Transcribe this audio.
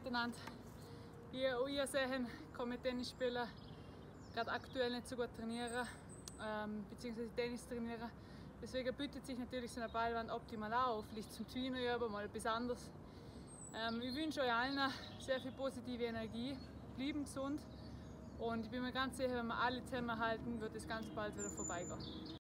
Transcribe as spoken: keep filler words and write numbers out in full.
miteinander. Wie ihr sehen, kann mit Tennisspielen gerade aktuell nicht so gut trainieren, ähm, beziehungsweise Tennis trainieren. Deswegen bietet sich natürlich so eine Ballwand optimal auch, vielleicht zum Tweener üben, mal etwas anderes. Ähm, ich wünsche euch allen sehr viel positive Energie, bleiben gesund und ich bin mir ganz sicher, wenn wir alle zusammenhalten, wird es ganz bald wieder vorbeigehen.